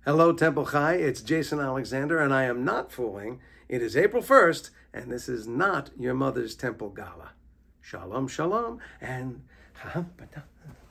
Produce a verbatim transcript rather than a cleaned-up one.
Hello, Temple Chai. It's Jason Alexander, and I am not fooling. It is April first, and this is not your mother's temple gala. Shalom, shalom, and...